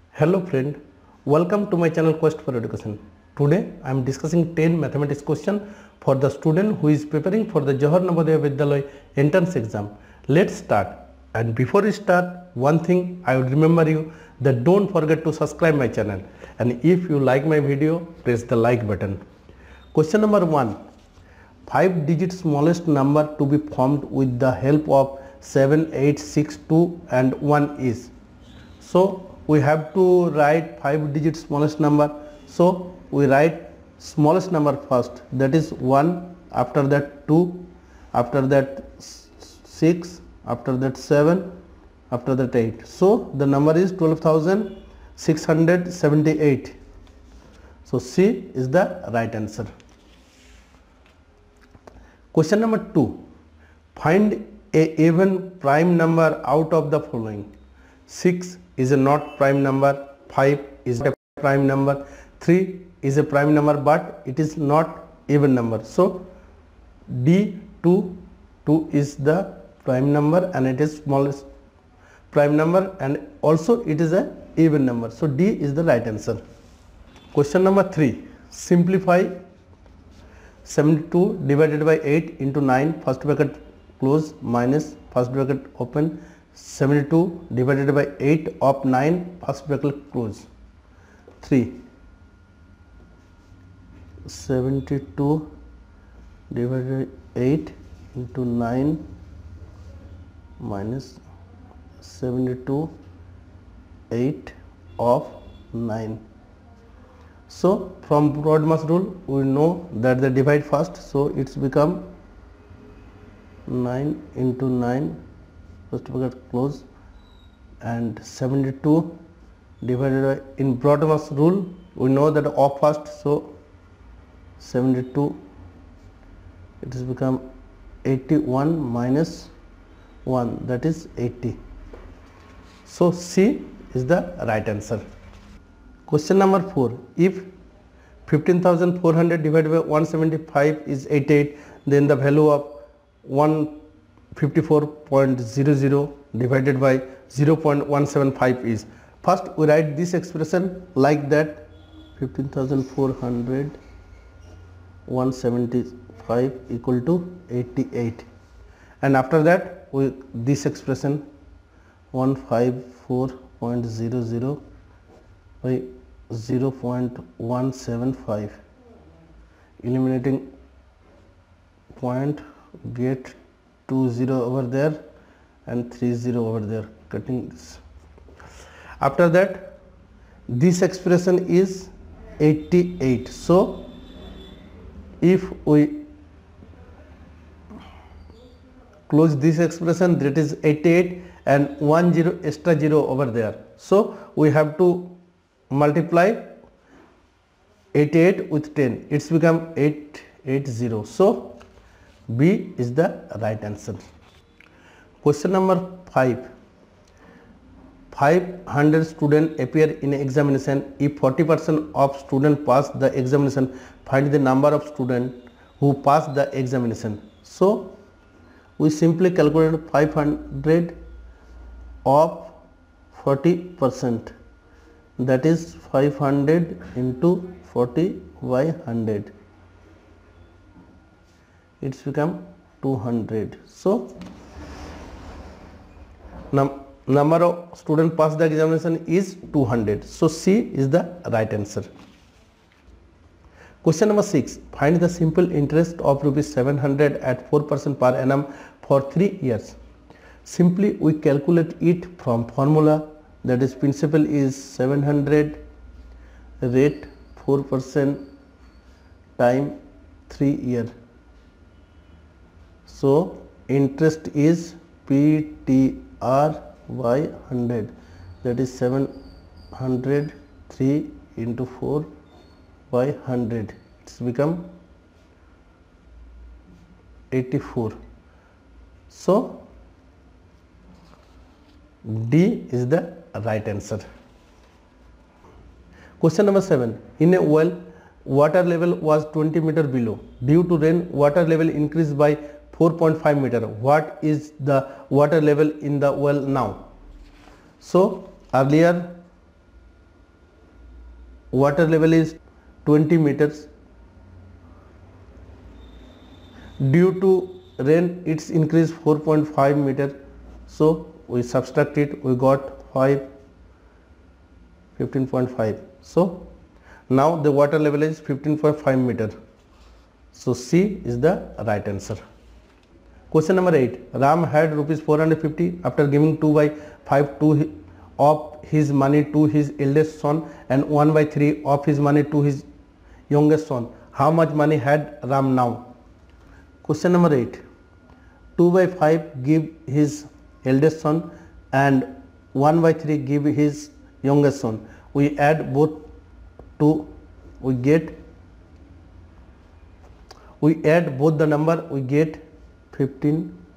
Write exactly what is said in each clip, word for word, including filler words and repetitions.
Hello friend, welcome to my channel Quest for Education. Today I am discussing ten mathematics question for the student who is preparing for the Johar Navodaya Vidyalaya entrance exam. Let's start. And before we start, one thing I would remember you that don't forget to subscribe my channel, and if you like my video, press the like button. Question number one. five digit smallest number to be formed with the help of seven, eight, six, two and one is. So we have to write five digit smallest number. So we write smallest number first, that is one, after that two, after that six, after that seven, after that eight. So the number is twelve thousand six hundred seventy-eight. So C is the right answer. Question number two. Find a even prime number out of the following. six is a not prime number, five is a prime number, three is a prime number but it is not even number. So D two, two is the prime number and it is smallest prime number, and also it is a even number. So D is the right answer. Question number three. Simplify seventy-two divided by eight into nine, first bracket close, minus first bracket open, seventy-two divided by eight of nine, first bracket close. three. seventy-two divided by eight into nine minus seventy-two, eight of nine. So from Brodman's rule we know that the divide first, so it's become nine into nine, first bracket close, and seventy-two divided by, in Brodman's rule we know that of first, so seventy-two, it has become eighty-one minus one, that is eighty. So C is the right answer. Question number four. If fifteen thousand four hundred divided by one hundred seventy-five is eighty-eight, then the value of one hundred fifty-four point zero zero divided by zero point one seven five is. First we write this expression like that: fifteen thousand four hundred, one hundred seventy-five equal to eighty-eight, and after that we this expression one hundred fifty-four point zero zero by zero point one seven five, eliminating point, get two zero over there and three zero over there, cutting this. After that this expression is eighty-eight. So if we close this expression, that is eighty-eight and one zero extra zero over there, so we have to multiply eighty-eight with ten, it's become eight hundred eighty. So B is the right answer. Question number five. five hundred students appear in examination. If forty percent of students pass the examination, find the number of students who pass the examination. So we simply calculate five hundred of forty percent, that is five hundred into forty by one hundred, it's become two hundred. So num number of students pass the examination is two hundred. So C is the right answer. Question number six. Find the simple interest of rupees seven hundred at four percent per annum for three years. Simply we calculate it from formula, that is principal is seven hundred, rate four percent time three year. So interest is P T R by one hundred, that is seven hundred, three into four by one hundred, it's become eighty-four. So D is the right answer. Question number seven. In a well, water level was twenty meter below. Due to rain, water level increased by four point five meter. What is the water level in the well now? So earlier water level is twenty meters. Due to rain it's increased four point five meter, so we subtract it, we got five, fifteen point five. So now the water level is fifteen point five meter. So C is the right answer. Question number eight. Ram had rupees four hundred fifty after giving two by five to of his money to his eldest son and one by three of his money to his youngest son. How much money had Ram now? Question number eight. two by five give his eldest son and one by three give his youngest son. We add both two, we get we add both the number, we get fifteen,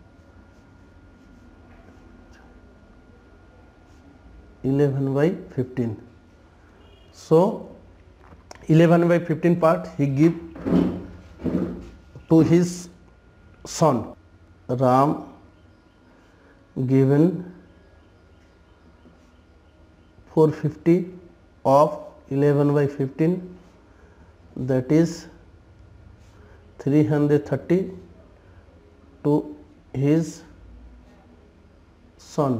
eleven by fifteen. So eleven by fifteen part he give to his son. Ram given four hundred fifty of eleven by fifteen, that is three hundred thirty to his son.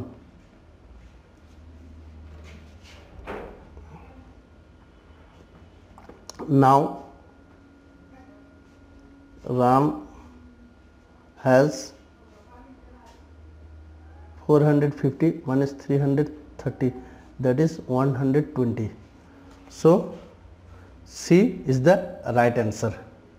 Now Ram has four hundred fifty minus three hundred thirty, that is one hundred twenty. So C is the right answer.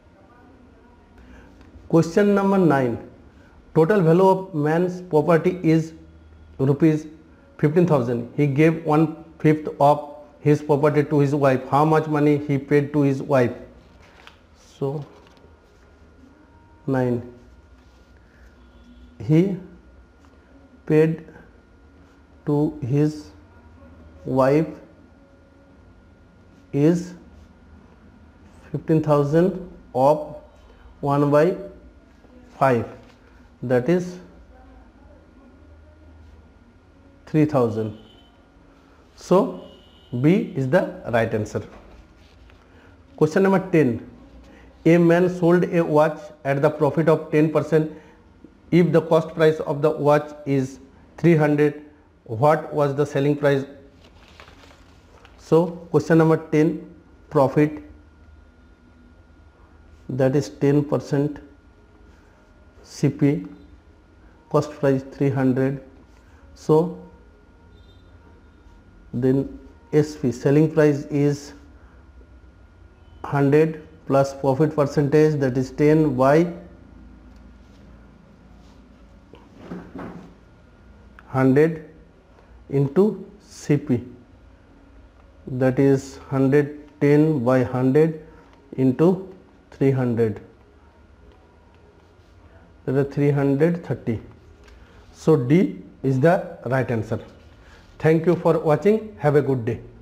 Question number nine. Total value of man's property is rupees fifteen thousand. He gave one fifth of his property to his wife. How much money he paid to his wife? So nine. He paid to his wife is fifteen thousand of one by five, that is three thousand. So B is the right answer. Question number ten. A man sold a watch at the profit of ten percent. If the cost price of the watch is three hundred, what was the selling price? So question number ten, profit, that is ten percent, C P, cost price three hundred. So then S P, selling price is one hundred plus profit percentage, that is ten by one hundred into C P, that is one hundred ten by one hundred into three hundred, that is three hundred thirty. So D is the right answer. Thank you for watching. Have a good day.